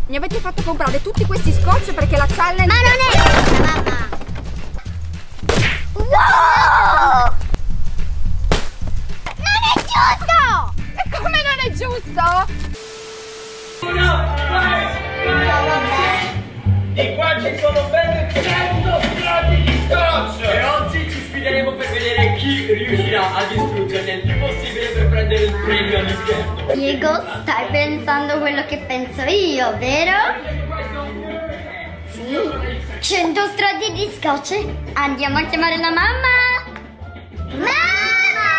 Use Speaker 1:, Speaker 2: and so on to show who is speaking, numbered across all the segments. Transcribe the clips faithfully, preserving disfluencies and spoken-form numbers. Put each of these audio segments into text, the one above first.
Speaker 1: mi avete fatto comprare tutti questi scotch perché la challenge...
Speaker 2: Ma non è giusto, mamma! Wow! Non è giusto!
Speaker 1: E come non è giusto?
Speaker 3: E qua ci sono ben cento strati di scotch! E oggi ci sfideremo per vedere chi riuscirà a distruggerli il più possibile per prendere il premio all'interno.
Speaker 2: Diego, stai pensando quello che penso io, vero? Sì. cento strati di scotch? Andiamo a chiamare la mamma! Mamma!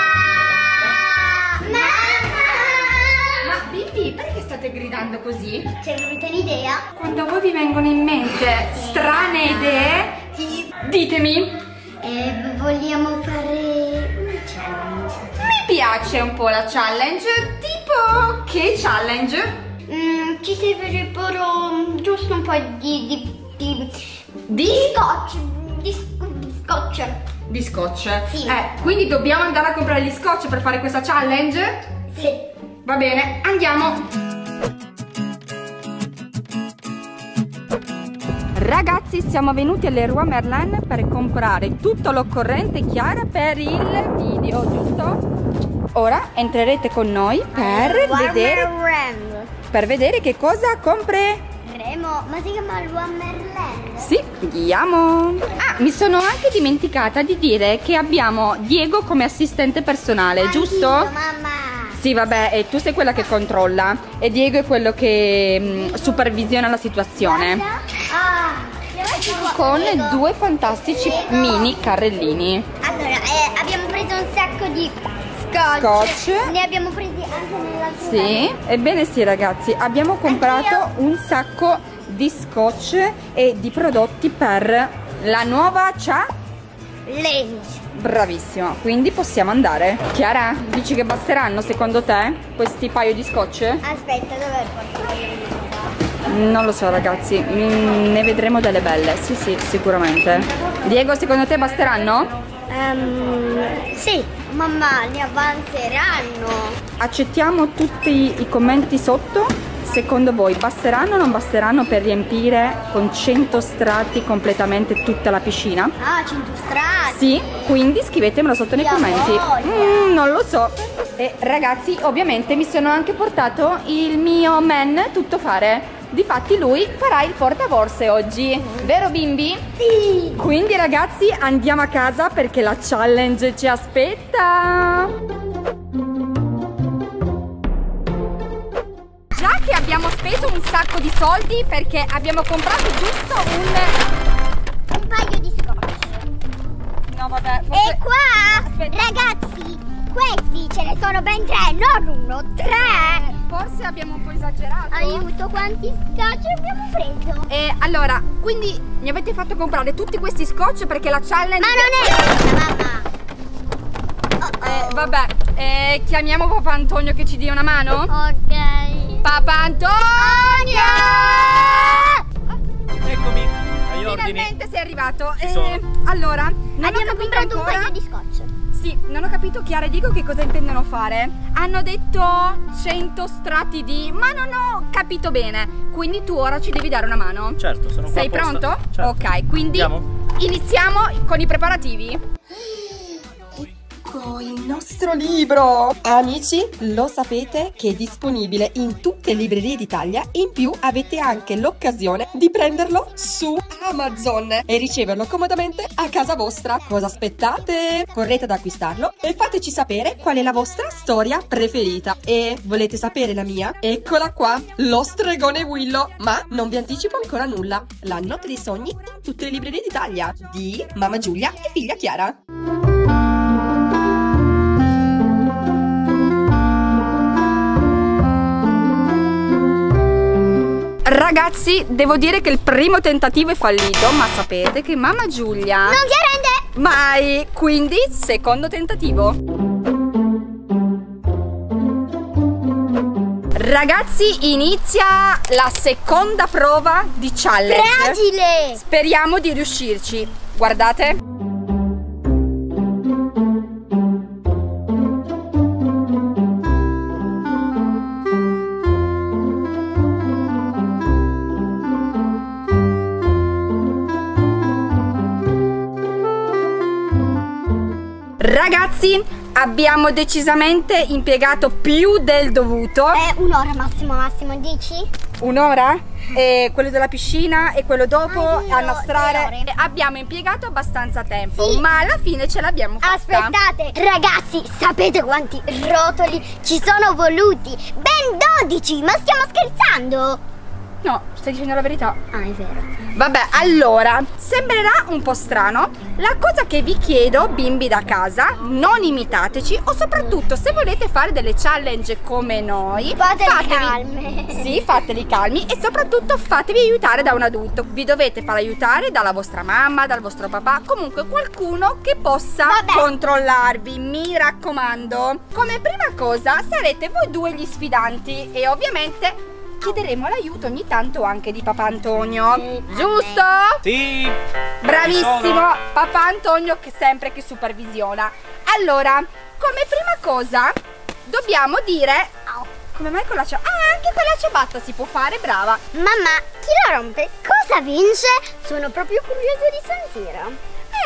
Speaker 2: Mamma!
Speaker 1: Ma bimbi, perché state gridando così?
Speaker 2: C'è venuta un'idea?
Speaker 1: Quando a voi vi vengono in mente strane idee, ditemi.
Speaker 2: E vogliamo fare un challenge.
Speaker 1: Mi piace un po' la challenge, tipo che challenge?
Speaker 2: Mm, ci serve però giusto un po' di... di... di...
Speaker 1: Di?
Speaker 2: scotch. Di, di scotch.
Speaker 1: Di scotch?
Speaker 2: Sì.
Speaker 1: Eh, quindi dobbiamo andare a comprare gli scotch per fare questa challenge?
Speaker 2: Sì.
Speaker 1: Va bene, andiamo. Ragazzi, siamo venuti all'Leroy Merlin per comprare tutto l'occorrente, Chiara, per il video, giusto? Ora entrerete con noi per vedere, per vedere che cosa compreremo.
Speaker 2: Ma si chiama Leroy Merlin?
Speaker 1: Sì, andiamo. Ah, mi sono anche dimenticata di dire che abbiamo Diego come assistente personale,
Speaker 2: Anch'io,
Speaker 1: giusto?
Speaker 2: mamma.
Speaker 1: Sì, vabbè, e tu sei quella che controlla e Diego è quello che mh, supervisiona la situazione.
Speaker 2: Ah,
Speaker 1: Con due fantastici mini carrellini.
Speaker 2: allora, eh, abbiamo preso un sacco di scotch.
Speaker 1: Scotch.
Speaker 2: Ne abbiamo presi anche nell'altro.
Speaker 1: Sì, ebbene sì ragazzi, abbiamo comprato un sacco di scotch e di prodotti per la nuova
Speaker 2: challenge.
Speaker 1: Bravissima, quindi possiamo andare. Chiara, dici che basteranno secondo te questi paio di scotch?
Speaker 2: Aspetta, dov'è il portafoglio?
Speaker 1: Non lo so ragazzi, mm, ne vedremo delle belle, sì sì, sicuramente. Diego, secondo te basteranno?
Speaker 2: Um, sì, mamma, ne avanzeranno.
Speaker 1: Accettiamo tutti i commenti sotto. Secondo voi basteranno o non basteranno per riempire con cento strati completamente tutta la piscina?
Speaker 2: Ah, cento strati.
Speaker 1: Sì, quindi scrivetemelo sotto nei
Speaker 2: Io
Speaker 1: commenti.
Speaker 2: voglio.
Speaker 1: Mm, non lo so. E ragazzi, ovviamente mi sono anche portato il mio man tuttofare. Difatti lui farà il portaborse oggi, vero bimbi?
Speaker 2: Sì.
Speaker 1: Quindi ragazzi andiamo a casa perché la challenge ci aspetta. Già che abbiamo speso un sacco di soldi perché abbiamo comprato giusto un...
Speaker 2: Un paio di scotch.
Speaker 1: No vabbè, forse...
Speaker 2: E qua,
Speaker 1: Aspetta.
Speaker 2: ragazzi, questi ce ne sono ben tre, non uno, tre.
Speaker 1: Forse abbiamo un po' esagerato.
Speaker 2: Aiuto, quanti scotch abbiamo preso?
Speaker 1: E allora, quindi mi avete fatto comprare tutti questi scotch perché la challenge...
Speaker 2: Ma non è giusto, mamma. Oh,
Speaker 1: Eh,
Speaker 2: oh.
Speaker 1: vabbè, eh, chiamiamo Papà Antonio che ci dia una mano?
Speaker 2: Ok.
Speaker 1: Papà Antonio!
Speaker 3: Eccomi, agli ordini.
Speaker 1: Finalmente sei arrivato.
Speaker 3: Ci
Speaker 1: Eh,
Speaker 3: sono.
Speaker 1: allora, non
Speaker 2: Abbiamo
Speaker 1: ho capito
Speaker 2: comprato un
Speaker 1: ancora...
Speaker 2: paio di scotch.
Speaker 1: Sì, non ho capito Chiara e Diego che cosa intendono fare. Hanno detto cento strati di... ma non ho capito bene. Quindi tu ora ci devi dare una mano.
Speaker 3: Certo, sono qua
Speaker 1: Sei
Speaker 3: apposta.
Speaker 1: pronto?
Speaker 3: Certo.
Speaker 1: Ok, quindi
Speaker 3: Andiamo.
Speaker 1: iniziamo con i preparativi. Ecco il nostro libro! Amici, lo sapete che è disponibile in tutte le librerie d'Italia e in più avete anche l'occasione di prenderlo su Amazon e riceverlo comodamente a casa vostra. Cosa aspettate? Correte ad acquistarlo e fateci sapere qual è la vostra storia preferita. E volete sapere la mia? Eccola qua, Lo stregone Willow. Ma non vi anticipo ancora nulla. La notte dei sogni in tutte le librerie d'Italia di mamma Giulia e figlia Chiara. Ragazzi, devo dire che il primo tentativo è fallito, ma sapete che mamma Giulia
Speaker 2: Non si arrende!
Speaker 1: mai, quindi secondo tentativo. Ragazzi, inizia la seconda prova di challenge.
Speaker 2: Fragile!
Speaker 1: Speriamo di riuscirci. Guardate.
Speaker 4: Ragazzi, abbiamo decisamente impiegato più del dovuto.
Speaker 2: Eh, un'ora massimo, massimo, dici?
Speaker 4: Un'ora? E quello della piscina e quello dopo
Speaker 2: Ah, io,
Speaker 4: a nastrare.
Speaker 2: tre ore.
Speaker 4: Abbiamo impiegato abbastanza tempo,
Speaker 2: Sì.
Speaker 4: ma alla fine ce l'abbiamo fatta.
Speaker 2: Aspettate, ragazzi, sapete quanti rotoli ci sono voluti? Ben dodici, ma stiamo scherzando?
Speaker 4: No, stai dicendo la verità.
Speaker 2: Ah, è vero.
Speaker 4: Vabbè, allora, sembrerà un po' strano. La cosa che vi chiedo, bimbi da casa, non imitateci, o soprattutto se volete fare delle challenge come noi,
Speaker 2: Fateli calme.
Speaker 4: Sì, fateli calmi e soprattutto fatevi aiutare da un adulto. Vi dovete far aiutare dalla vostra mamma, dal vostro papà, comunque qualcuno che possa
Speaker 2: Vabbè.
Speaker 4: controllarvi, mi raccomando. Come prima cosa sarete voi due gli sfidanti e ovviamente chiederemo l'aiuto ogni tanto anche di papà Antonio,
Speaker 2: Sì,
Speaker 4: giusto?
Speaker 3: Sì.
Speaker 4: Bravissimo,
Speaker 3: Ci sono.
Speaker 4: papà Antonio che sempre che supervisiona. Allora, come prima cosa dobbiamo dire... Come mai con la ciabatta? Ah, anche con la ciabatta si può fare, brava.
Speaker 2: Mamma, chi la rompe? Cosa vince? Sono proprio curiosa di sentire.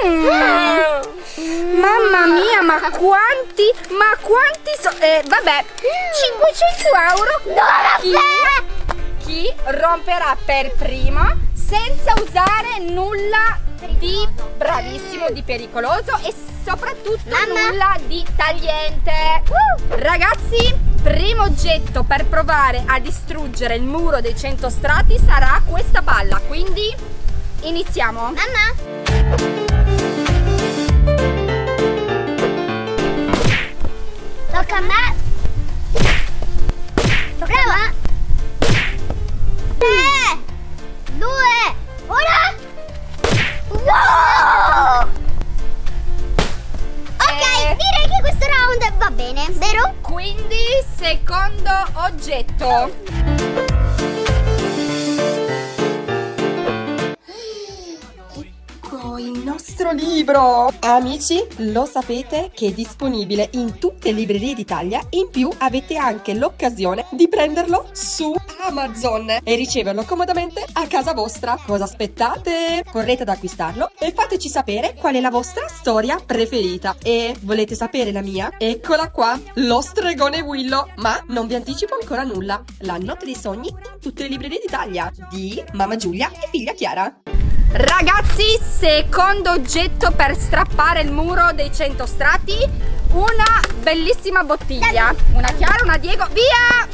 Speaker 4: Mm. Mamma mia, ma quanti, ma quanti so... Eh, vabbè, cinquecento euro chi, chi romperà per primo senza usare nulla di bravissimo, di pericoloso e soprattutto
Speaker 2: Mamma.
Speaker 4: nulla di tagliente. Uh. Ragazzi, primo oggetto per provare a distruggere il muro dei cento strati sarà questa palla, quindi iniziamo.
Speaker 2: Mamma? Tocca a me. Tocca a me. Tre, due, uno. Wow! Ok,
Speaker 4: Eh.
Speaker 2: direi che questo round va bene, vero?
Speaker 4: Quindi, secondo oggetto.
Speaker 1: Ecco il nostro libro! Amici, lo sapete che è disponibile in tutte le librerie d'Italia e in più avete anche l'occasione di prenderlo su Amazon e riceverlo comodamente a casa vostra. Cosa aspettate? Correte ad acquistarlo e fateci sapere qual è la vostra storia preferita. E volete sapere la mia? Eccola qua, lo stregone Willow. Ma non vi anticipo ancora nulla. La notte dei sogni in tutte le librerie d'Italia di mamma Giulia e figlia Chiara.
Speaker 4: Ragazzi, secondo oggetto per strappare il muro dei cento strati, una bellissima bottiglia. Una Chiara, una Diego, via!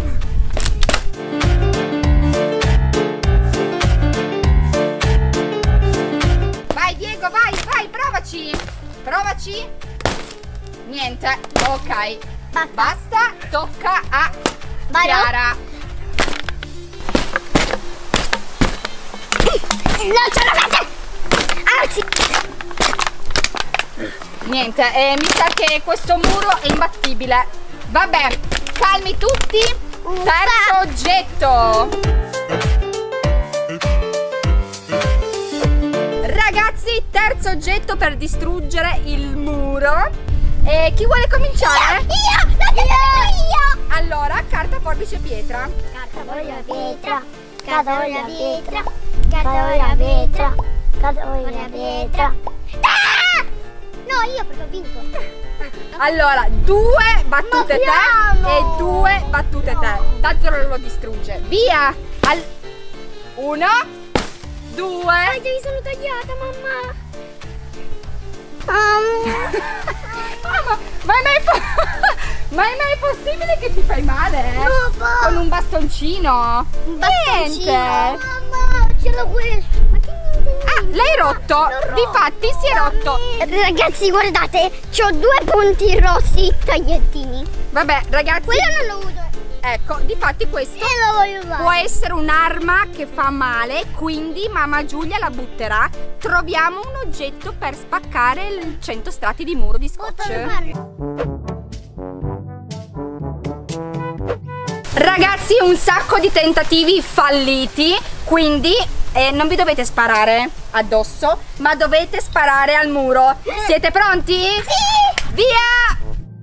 Speaker 4: Vai Diego, vai, vai, provaci! Provaci! Niente, ok.
Speaker 2: Basta.
Speaker 4: Basta, tocca a
Speaker 2: Vado?
Speaker 4: Chiara.
Speaker 2: Non ce la fate! Ah, sì.
Speaker 4: Niente, eh, mi sa che questo muro è imbattibile. Vabbè, calmi tutti. Terzo oggetto. Ragazzi, terzo oggetto per distruggere il muro. E chi vuole cominciare?
Speaker 2: Io! Non te io!
Speaker 4: Allora, carta, forbice, pietra.
Speaker 2: Carta, foglia, pietra. Carta, foglia, pietra. Carta, foglia, pietra. Carta, foglia, pietra. Ah! No, io perché ho vinto.
Speaker 4: Allora, due battute
Speaker 2: Ma
Speaker 4: te
Speaker 2: piano!
Speaker 4: e due battute te. Tanto non lo distrugge. Via! Al... Uno, due.
Speaker 2: Ai, mi sono tagliata, mamma. Um,
Speaker 4: Mamma, ma è mai, po- ma è mai possibile che ti fai male? eh?
Speaker 2: Papà.
Speaker 4: Con un bastoncino?
Speaker 2: un bastoncino.
Speaker 4: Niente.
Speaker 2: Mamma, ce l'ho questo. Ma che niente?
Speaker 4: Ah, l'hai rotto?
Speaker 2: L'ho
Speaker 4: Difatti si è rotto.
Speaker 2: Ragazzi, guardate, c'ho due punti rossi tagliettini.
Speaker 4: Vabbè, ragazzi.
Speaker 2: Quello non lo uso.
Speaker 4: Ecco, difatti questo
Speaker 2: E lo voglio usare.
Speaker 4: può essere un'arma che fa male, quindi mamma Giulia la butterà. Troviamo un oggetto per spaccare il cento strati di muro di
Speaker 2: Posso
Speaker 4: scotch.
Speaker 2: farlo?
Speaker 4: Ragazzi, un sacco di tentativi falliti, quindi eh, non vi dovete sparare addosso, ma dovete sparare al muro. Siete pronti?
Speaker 2: Sì!
Speaker 4: Via!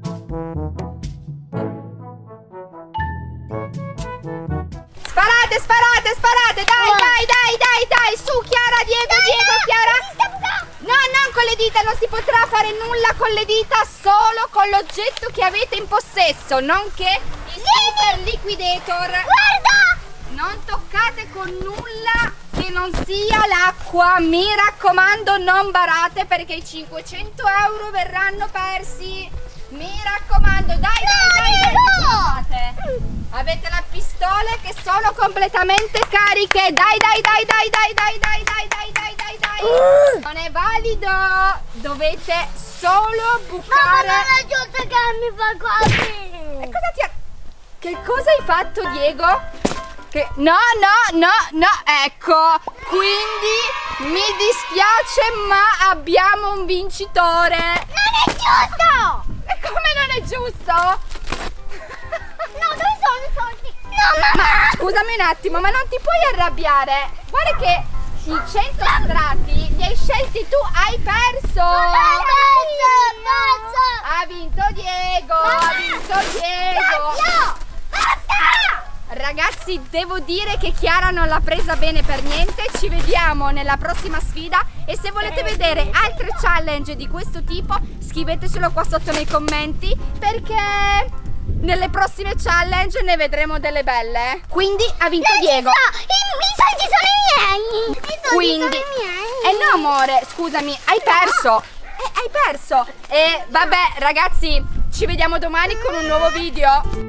Speaker 4: Sparate, sparate, sparate, dai,
Speaker 2: Oh.
Speaker 4: dai, dai, dai, dai, su Chiara, Diego,
Speaker 2: Dai,
Speaker 4: Diego,
Speaker 2: no,
Speaker 4: Chiara.
Speaker 2: si sta bucando.
Speaker 4: No, non con le dita, non si potrà fare nulla con le dita, solo con l'oggetto che avete in possesso, nonché il super liquidator.
Speaker 2: Guarda!
Speaker 4: Non toccate con nulla che non sia l'acqua, mi raccomando, non barate perché i cinquecento euro verranno persi. Mi raccomando, dai, dai, dai, dai, dai. Avete le pistole che sono completamente cariche. Dai, dai, dai, dai, dai, dai, dai, dai, dai, dai, dai, dai. Non è valido. Dovete solo bucare.
Speaker 2: Mamma, non è giusto che mi fa così.
Speaker 4: E cosa ti ha... Che cosa hai fatto, Diego? Che... No, no, no, no, ecco. Quindi mi dispiace, ma abbiamo un vincitore.
Speaker 2: Non è giusto.
Speaker 4: E come non è giusto?
Speaker 2: No, dove sono i soldi? No, mamma!
Speaker 4: Scusami un attimo, ma non ti puoi arrabbiare. Guarda che i cento strati li hai scelti tu, hai perso.
Speaker 2: Pazzo, pazzo!
Speaker 4: Ha vinto Diego, ha vinto Diego.
Speaker 2: Cazzo! Basta!
Speaker 4: Ragazzi, devo dire che Chiara non l'ha presa bene per niente. Ci vediamo nella prossima sfida. E se volete vedere altre challenge di questo tipo, scrivetecelo qua sotto nei commenti, perché nelle prossime challenge ne vedremo delle belle. Quindi ha vinto
Speaker 2: Non
Speaker 4: Diego.
Speaker 2: ci sto! I, i soldi sono i miei! I soldi
Speaker 4: Quindi,
Speaker 2: sono i miei!
Speaker 4: eh no amore, scusami, hai perso. Eh, hai perso. E vabbè ragazzi, ci vediamo domani con un nuovo video.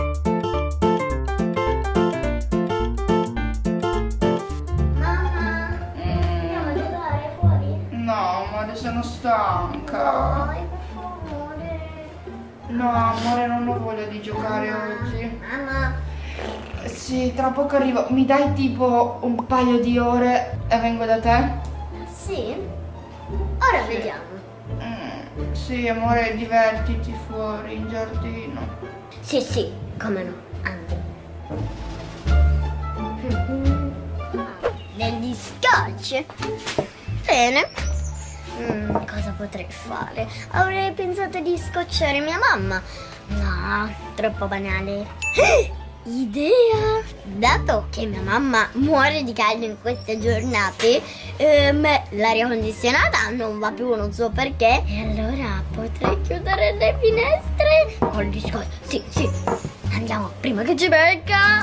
Speaker 4: No, amore, sono stanca.
Speaker 2: Dai, per favore.
Speaker 4: No, amore, non ho voglia di giocare oggi.
Speaker 2: Mamma.
Speaker 4: Sì, tra poco arrivo. Mi dai tipo un paio di ore e vengo da te?
Speaker 2: Sì? Ora vediamo.
Speaker 4: Mm, sì, amore, divertiti fuori in giardino.
Speaker 2: Sì, sì, come no. Andiamo. Degli scotch? Bene. Mm, cosa potrei fare? Avrei pensato di scocciare mia mamma. No, troppo banale. Idea! Dato che mia mamma muore di caldo in queste giornate, ehm, l'aria condizionata non va più, non so perché. E allora potrei chiudere le finestre col disco. Sì, sì. Andiamo prima che ci becca.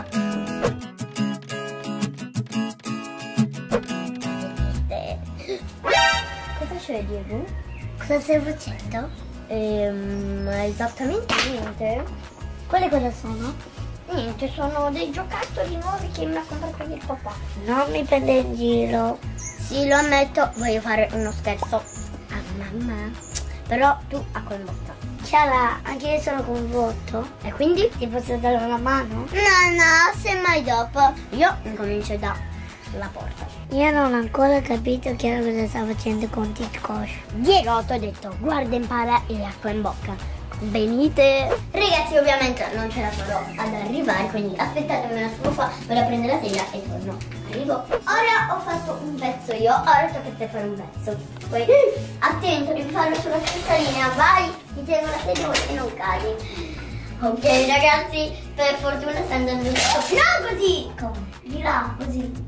Speaker 2: Cosa c'è, Diego? Cosa stai facendo? Ehm, esattamente niente. Quelle cosa sono? Niente, sono dei giocattoli nuovi che mi ha comprato il papà. Non mi prende in giro. Sì, lo ammetto, voglio fare uno scherzo a mamma. Però tu a coinvolta. Chiara, anche io sono coinvolto. E quindi ti posso dare una mano? No, no, semmai dopo. Io incomincio da la porta. Io non ho ancora capito Chiara cosa sta facendo con Titcosh. Diego, ti ho detto, guarda, impara e acqua in bocca. Venite. Ragazzi, ovviamente non ce la farò ad arrivare, quindi aspettatemi un attimo qua, vado a prendere la sedia e torno. Arrivo. Ora ho fatto un pezzo io, ora tocca a te fare un pezzo. Poi attento, devi farlo sulla stessa linea, vai, ti tengo la sedia e non cadi. Ok ragazzi, per fortuna sta andando tutto. No, così! Come? Di là, così.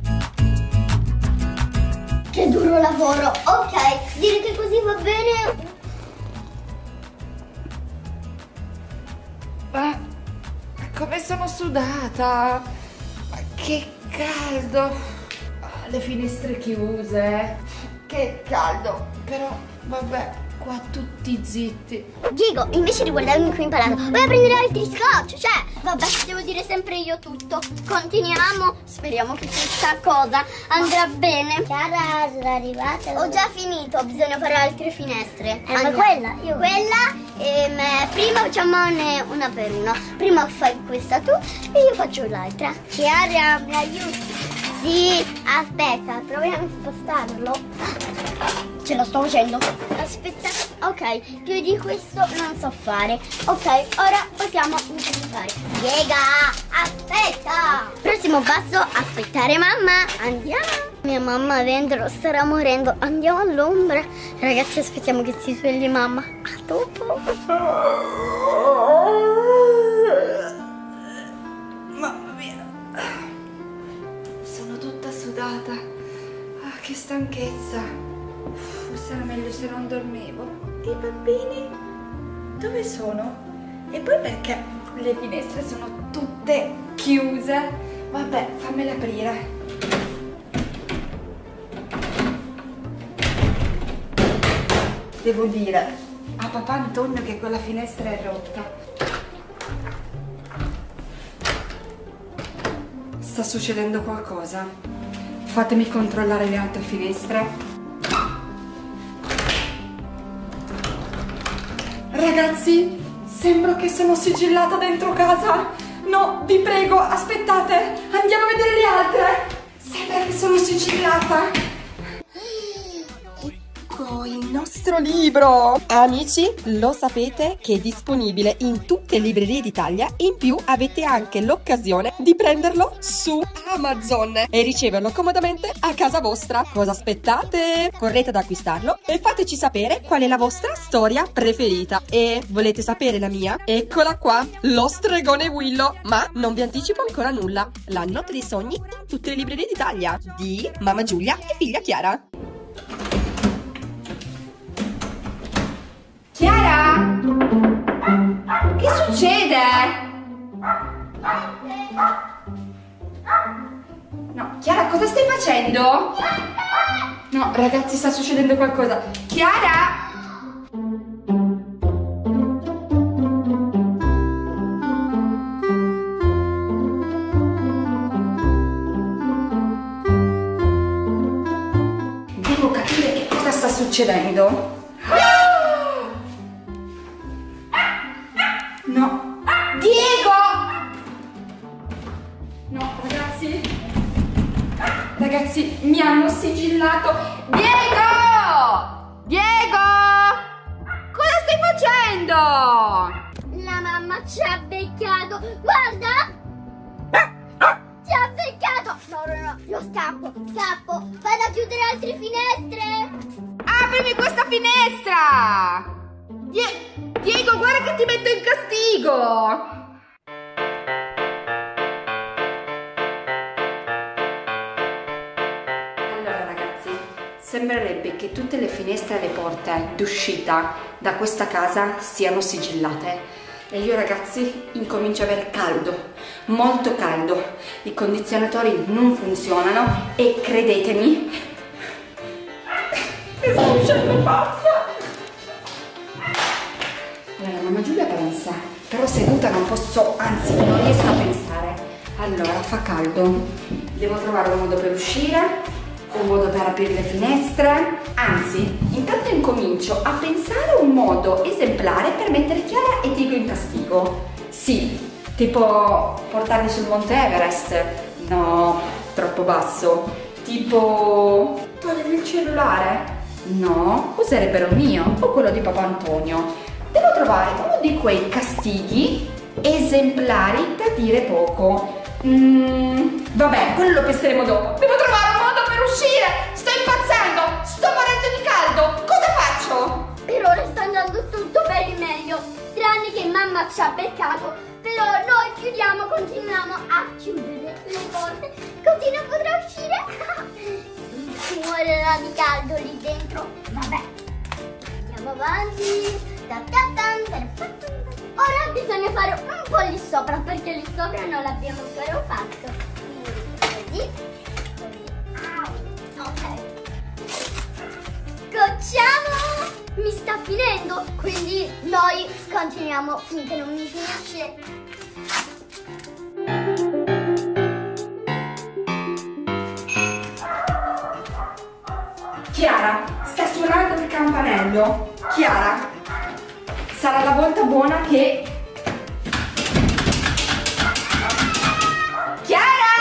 Speaker 2: Che duro lavoro. Ok, direi che così va bene.
Speaker 4: Ma come sono sudata! Ma che caldo! Le finestre chiuse. Che caldo! Però vabbè, qua tutti zitti.
Speaker 2: Diego, invece di guardarmi qui imparato, vai a prendere altri scotch. Cioè, vabbè, devo dire sempre io tutto. Continuiamo. Speriamo che questa cosa andrà bene. Chiara, sono arrivata. Ho già finito, bisogna fare altre finestre. Eh, ma quella? Io quella. Ehm, prima facciamone una per una. Prima fai questa tu e io faccio l'altra. Chiara, mi aiuti? Sì, aspetta, proviamo a spostarlo. Ce lo sto facendo. Aspetta. Ok, più di questo non so fare. Ok, ora possiamo iniziare. Diego, aspetta. Prossimo passo, aspettare mamma. Andiamo. Mia mamma dentro starà morendo. Andiamo all'ombra. Ragazzi, aspettiamo che si svegli mamma. A dopo.
Speaker 4: Mamma mia, sono tutta sudata. Ah, che stanchezza. Forse era meglio se non dormivo. E i bambini? Dove sono? E poi perché le finestre sono tutte chiuse? Vabbè, fammele aprire. Devo dire a papà Antonio che quella finestra è rotta. Sta succedendo qualcosa. Fatemi controllare le altre finestre. Ragazzi, sembra che sono sigillata dentro casa. No, vi prego, aspettate. Andiamo a vedere le altre. Sembra che sono sigillata.
Speaker 1: Il nostro libro! Amici, lo sapete che è disponibile in tutte le librerie d'Italia e in più avete anche l'occasione di prenderlo su Amazon e riceverlo comodamente a casa vostra. Cosa aspettate? Correte ad acquistarlo e fateci sapere qual è la vostra storia preferita. E volete sapere la mia? Eccola qua, Lo stregone Willow. Ma non vi anticipo ancora nulla. La notte dei sogni in tutte le librerie d'Italia di mamma Giulia e figlia Chiara.
Speaker 4: Chiara? Che succede? No, Chiara, cosa stai facendo? No, ragazzi, sta succedendo qualcosa. Chiara? Devo capire che cosa sta succedendo. No, Diego! No, ragazzi, ragazzi, mi hanno sigillato. Diego! Diego! Cosa stai facendo?
Speaker 2: La mamma ci ha beccato. Guarda! Ci ha beccato. No, no, no, lo scappo, scappo. Vado a chiudere altre finestre.
Speaker 4: Aprimi questa finestra! Die- Diego, guarda che ti metto in castigo! Allora ragazzi, sembrerebbe che tutte le finestre e le porte d'uscita da questa casa siano sigillate. E io ragazzi incomincio a avere caldo, molto caldo. I condizionatori non funzionano e credetemi, mi sto uscendo pazza. Allora, mamma Giulia pensa, però seduta non posso, anzi non riesco a pensare. Allora, fa caldo, devo trovare un modo per uscire, un modo per aprire le finestre. Anzi, intanto incomincio a pensare un modo esemplare per mettere Chiara e Diego in castigo. Sì, tipo portarli sul Monte Everest. No, troppo basso. Tipo togliere il cellulare. No, userebbero il mio o quello di papà Antonio. Devo trovare uno di quei castighi esemplari da dire poco. Mm, vabbè, quello lo penseremo dopo. Devo trovare un modo per uscire. Sto impazzendo, sto morendo di caldo. Cosa faccio?
Speaker 2: Per ora sta andando tutto per il meglio, tranne che mamma ci ha beccato. Però noi chiudiamo, continuiamo a chiudere le porte, così non potrà uscire. Si morirà di caldo lì dentro. Vabbè, andiamo avanti. Ora bisogna fare un po' lì sopra, perché lì sopra non l'abbiamo ancora fatto. Così, così. Ok. Scocciamo! Mi sta finendo, quindi noi continuiamo finché non mi finisce.
Speaker 4: Chiara, sta suonando il campanello. Chiara, sarà la volta buona che... Chiara!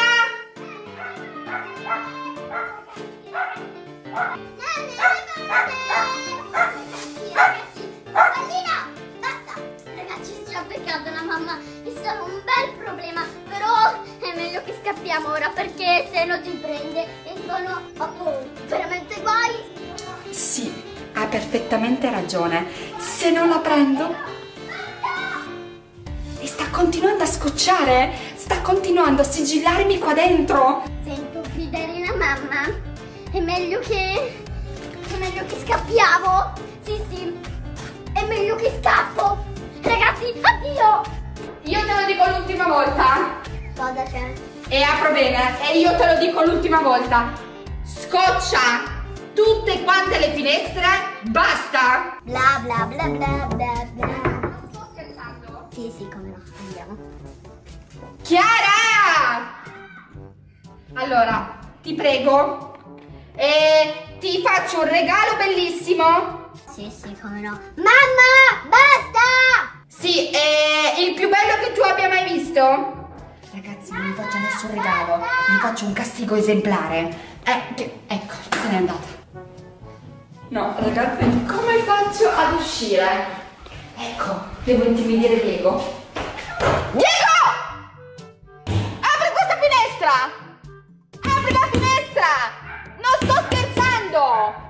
Speaker 2: Pallina, basta! Ragazzi, ci ha beccato la mamma. È stato un bel problema, però è meglio che scappiamo ora, perché se non ci prende e sono oh, veramente guai.
Speaker 4: Sì, ha perfettamente ragione. Se non la prendo... E sta continuando a scocciare, sta continuando a sigillarmi qua dentro.
Speaker 2: Sento gridare la mamma. È meglio che... che è meglio che scappiamo. Sì, sì, è meglio che scappo. Ragazzi, addio.
Speaker 4: Io te lo dico l'ultima volta.
Speaker 2: Cosa c'è?
Speaker 4: E apro bene, e io te lo dico l'ultima volta. Scoccia tutte quante le finestre, basta.
Speaker 2: Bla bla bla bla bla bla.
Speaker 4: Non sto scherzando.
Speaker 2: Sì, sì, come no, andiamo.
Speaker 4: Chiara! Allora, ti prego, e ti faccio un regalo bellissimo.
Speaker 2: Sì, sì, come no. Mamma, basta!
Speaker 4: Sì, è il più bello che tu abbia mai visto. Ragazzi, non mi faccio nessun regalo, mi faccio un castigo esemplare. Eh, che, ecco, se n'è andata. No, ragazzi, come faccio ad uscire? Ecco, devo intimidire Diego. Diego! Apri questa finestra! Apri la finestra! Non sto scherzando!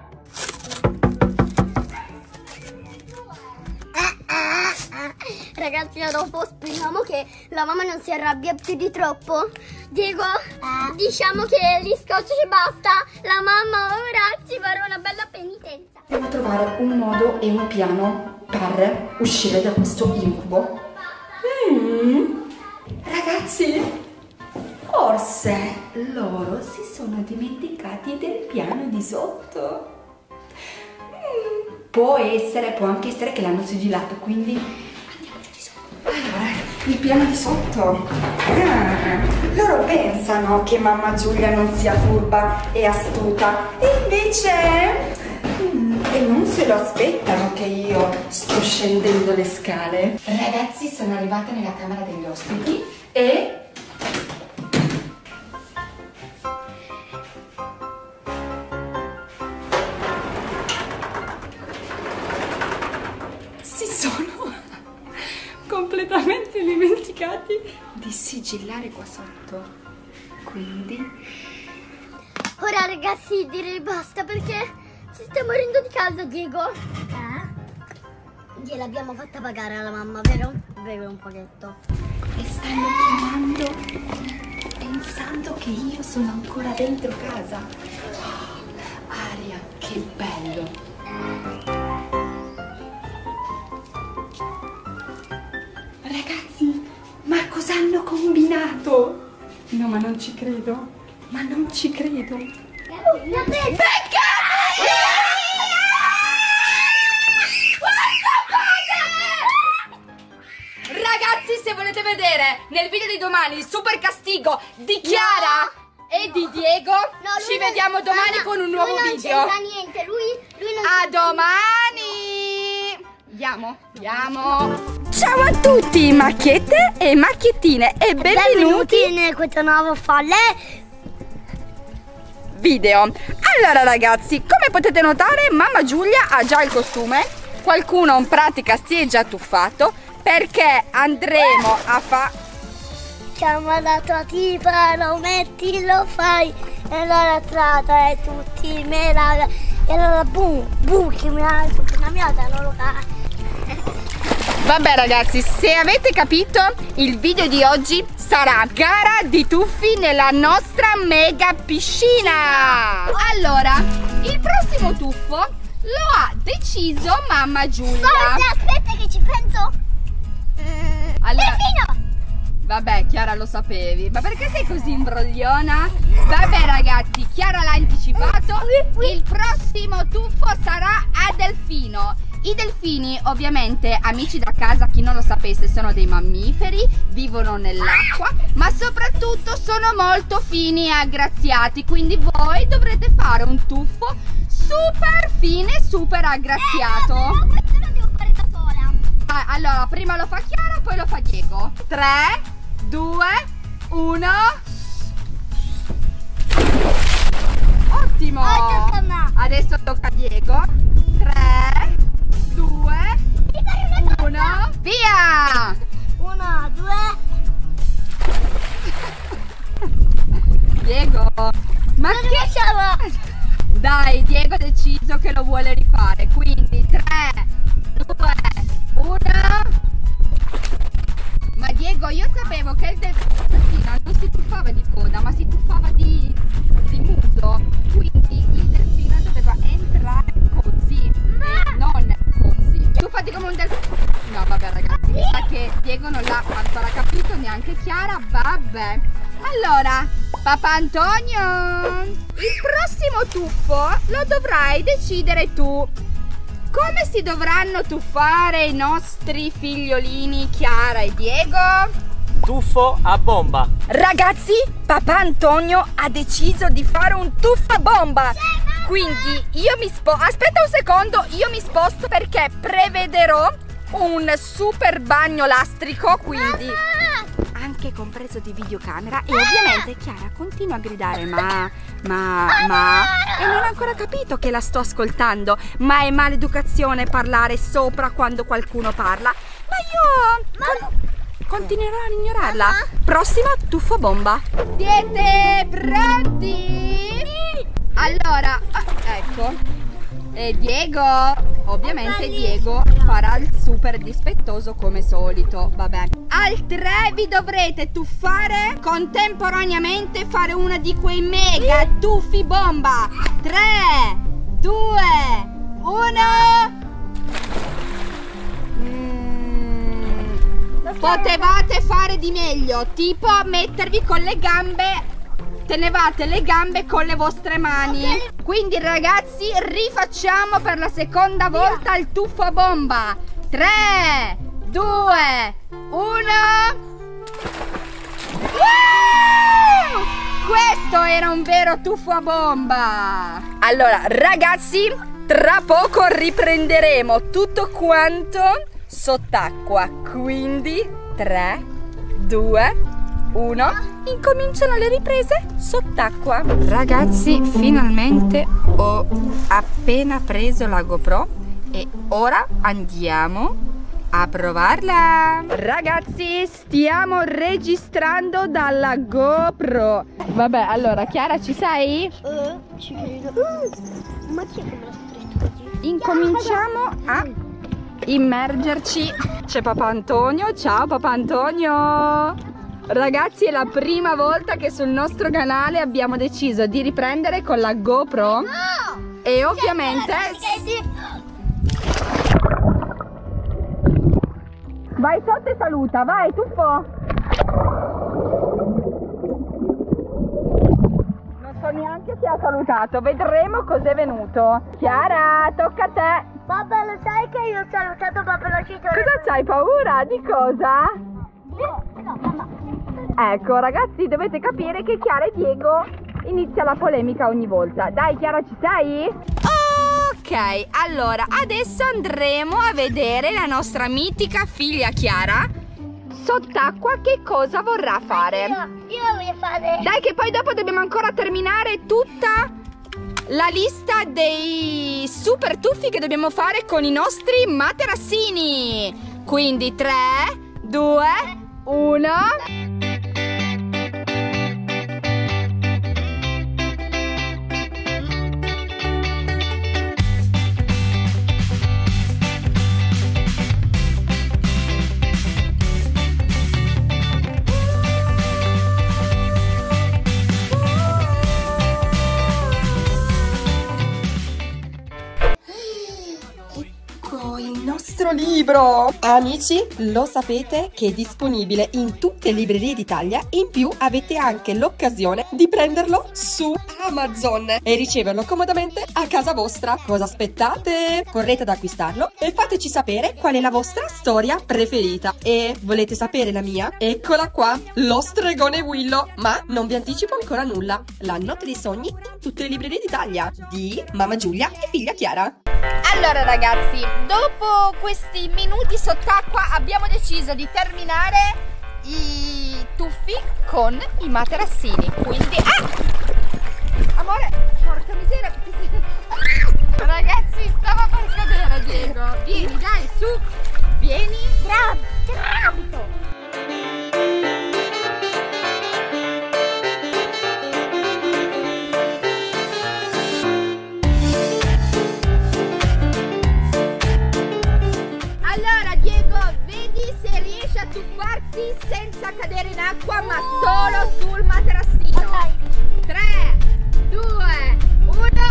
Speaker 2: Ragazzi, dopo speriamo che la mamma non si arrabbia più di troppo. Diego, eh? diciamo che gli scotch e basta. La mamma ora ci farà una bella penitenza.
Speaker 4: Devo trovare un modo e un piano per uscire da questo incubo. Mm. Ragazzi, forse loro si sono dimenticati del piano di sotto. Mm. Può essere, può anche essere che l'hanno sigillato, quindi andiamo giù di sotto. Allora, il piano di sotto. Ah, loro pensano che mamma Giulia non sia furba e astuta, e invece mm, e non se lo aspettano che io sto scendendo le scale. Ragazzi, sono arrivata nella camera degli ospiti e si sono completamente dimenticati di sigillare qua sotto, quindi
Speaker 2: ora ragazzi direi basta perché si sta morendo di caldo. Diego, eh? gliel'abbiamo fatta pagare alla mamma, vero? Vero, un pochetto.
Speaker 4: E stanno chiamando pensando che io sono ancora dentro casa. Oh, aria, che bello. Ragazzi, ma cosa hanno combinato? No, ma non ci credo. Ma non ci credo. Becca! Ragazzi, se volete vedere nel video di domani il super castigo di Chiara no. e di Diego, no, ci non, vediamo domani no, con un nuovo
Speaker 2: lui
Speaker 4: video.
Speaker 2: Non c'entra niente, lui, lui non
Speaker 4: A domani! Andiamo, andiamo. Ciao a tutti, macchiette e macchiettine e benvenuti,
Speaker 2: benvenuti in questo nuovo folle
Speaker 4: video. Allora ragazzi, come potete notare, mamma Giulia ha già il costume. Qualcuno in pratica si è già tuffato perché andremo a fare.
Speaker 2: Chiama la tua tipa, lo metti, lo fai e allora tratta e tutti me la. E allora boom, boom, che mi ha una mia non lo fa.
Speaker 4: Vabbè ragazzi, se avete capito, il video di oggi sarà gara di tuffi nella nostra mega piscina. Allora, il prossimo tuffo lo ha deciso mamma Giulia.
Speaker 2: Forse, aspetta che ci penso. Mm,
Speaker 4: allora,
Speaker 2: delfino!
Speaker 4: Vabbè, Chiara, lo sapevi. Ma perché sei così imbrogliona? Vabbè ragazzi, Chiara l'ha anticipato. Il prossimo tuffo sarà a delfino. I delfini, ovviamente, amici da casa, chi non lo sapesse, sono dei mammiferi, vivono nell'acqua, ma soprattutto sono molto fini e aggraziati, quindi voi dovrete fare un tuffo super fine e super aggraziato.
Speaker 2: Eh, no, questo lo devo fare da sola.
Speaker 4: Ah, allora, prima lo fa Chiara, poi lo fa Diego. tre, due, uno. Ottimo! Adesso tocca a Diego. tre, due, uno, via!
Speaker 2: uno, due.
Speaker 4: Diego, ma
Speaker 2: non
Speaker 4: che
Speaker 2: riusciamo!
Speaker 4: Dai, Diego ha deciso che lo vuole rifare, quindi tre, due, uno. Ma Diego, io sapevo che il delfino non si tuffava di coda, ma si tuffava di, di muso, quindi il delfino doveva entrare vabbè. Allora, papà Antonio, il prossimo tuffo lo dovrai decidere tu. Come si dovranno tuffare i nostri figliolini Chiara e Diego?
Speaker 3: Tuffo a bomba.
Speaker 4: Ragazzi, papà Antonio ha deciso di fare un tuffo a bomba. Quindi io mi sposto. Aspetta un secondo, io mi sposto perché prevederò un super bagno lastrico. Quindi anche compreso di videocamera. E ovviamente Chiara continua a gridare ma, ma, ma e non ha ancora capito che la sto ascoltando. Ma è maleducazione parlare sopra quando qualcuno parla. Ma io con, continuerò a ignorarla. Prossimo tuffo a bomba. Siete pronti? Allora, ecco, e Diego, ovviamente Diego farà il super dispettoso come solito, vabbè. Al tre vi dovrete tuffare contemporaneamente, fare una di quei mega tuffi bomba. tre, due, uno. Mm, potevate fare di meglio, tipo mettervi con le gambe. Tenevate le gambe con le vostre mani. Okay. Quindi ragazzi, rifacciamo per la seconda volta il tuffo a bomba. tre, due, uno. Wow! Questo era un vero tuffo a bomba. Allora ragazzi, tra poco riprenderemo tutto quanto sott'acqua. Quindi tre, due, uno. Incominciano le riprese sott'acqua. Ragazzi, finalmente ho appena preso la GoPro e ora andiamo a provarla. Ragazzi, stiamo registrando dalla GoPro. Vabbè, allora Chiara, ci sei?
Speaker 2: Uh, ci credo. Uh, ma chi è che me l'ha stretto così?
Speaker 4: Incominciamo a immergerci. C'è papà Antonio. Ciao papà Antonio. Ragazzi, è la prima volta che sul nostro canale abbiamo deciso di riprendere con la GoPro. No! E ovviamente vai sotto e saluta, vai tuffo. Non so neanche chi ha salutato, vedremo cos'è venuto. Chiara, tocca a te.
Speaker 2: Papà, lo sai che io ho salutato proprio la città.
Speaker 4: Cosa c'hai paura? Di cosa?
Speaker 2: No, no, mamma.
Speaker 4: Ecco ragazzi, dovete capire che Chiara e Diego inizia la polemica ogni volta. Dai Chiara, ci sei? Ok, allora adesso andremo a vedere la nostra mitica figlia Chiara sott'acqua che cosa vorrà fare.
Speaker 2: Io, io voglio fare.
Speaker 4: Dai che poi dopo dobbiamo ancora terminare tutta la lista dei super tuffi che dobbiamo fare con i nostri materassini. Quindi tre, due, uno.
Speaker 1: Libro! Amici, lo sapete che è disponibile in tutte le librerie d'Italia e in più avete anche l'occasione di prenderlo su Amazon e riceverlo comodamente a casa vostra. Cosa aspettate? Correte ad acquistarlo e fateci sapere qual è la vostra storia preferita. E volete sapere la mia? Eccola qua, Lo stregone Willow. Ma non vi anticipo ancora nulla. La notte dei sogni in tutte le librerie d'Italia di mamma Giulia e figlia Chiara.
Speaker 4: Allora ragazzi, dopo questi minuti sott'acqua abbiamo deciso di terminare i tuffi con i materassini. Quindi, ah! Amore, porca miseria, ragazzi, stava per cadere Diego. Vieni, dai, su, vieni.
Speaker 2: Bravo, bravo.
Speaker 4: A tuffarsi senza cadere in acqua, ma solo sul materassino. tre, due, uno.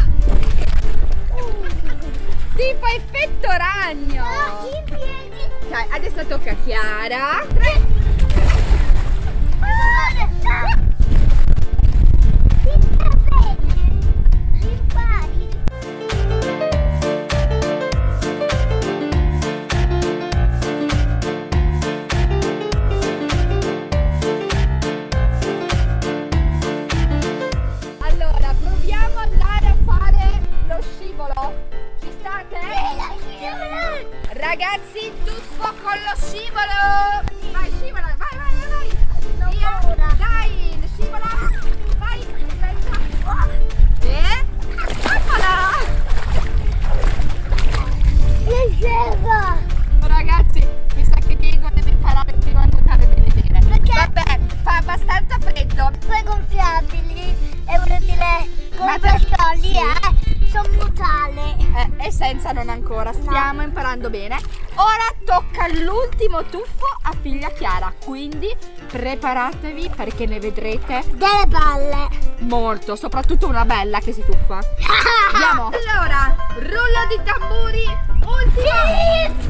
Speaker 4: Tipo effetto ragno. Dai, adesso tocca a Chiara. tre. Allora, proviamo ad andare a fare lo scivolo. Ci state? Ragazzi, tuffo con lo scivolo. Vai, scivola, vai, vai, vai, vai.
Speaker 2: Non
Speaker 4: Via.
Speaker 2: paura.
Speaker 4: Dai, scivola. Vai, aspetta. Oh. E eccola. Ragazzi, mi sa che Diego deve imparare prima a nuotare bene bene.
Speaker 2: Perché?
Speaker 4: Vabbè, fa abbastanza freddo.
Speaker 2: Poi gonfiabili e utile
Speaker 4: Ma
Speaker 2: come
Speaker 4: te-
Speaker 2: pescioli,
Speaker 4: sì.
Speaker 2: eh? Sono brutali.
Speaker 4: Eh, e senza non ancora, stiamo imparando bene. Ora tocca l'ultimo tuffo a figlia Chiara, quindi preparatevi perché ne vedrete
Speaker 2: Delle balle.
Speaker 4: molto, soprattutto una bella che si tuffa. Andiamo. Allora, rullo di tamburi, ultimo.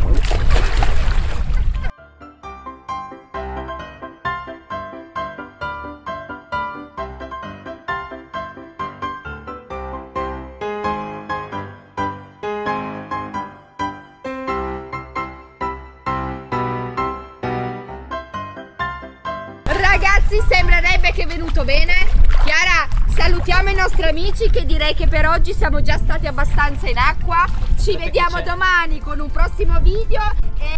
Speaker 4: Ragazzi, sembrerebbe che è venuto bene. Chiara, salutiamo i nostri amici che direi che per oggi siamo già stati abbastanza in acqua. Ci vediamo domani con un prossimo video e...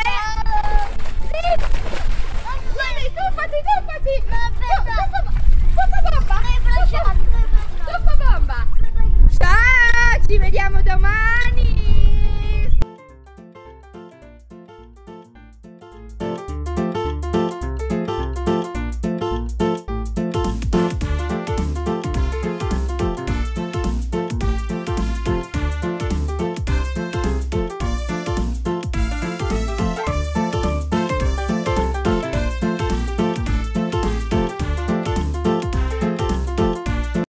Speaker 4: Sì, tuffati, tuffati! Tuffa bomba! Tuffa bomba! Ciao, ci vediamo domani!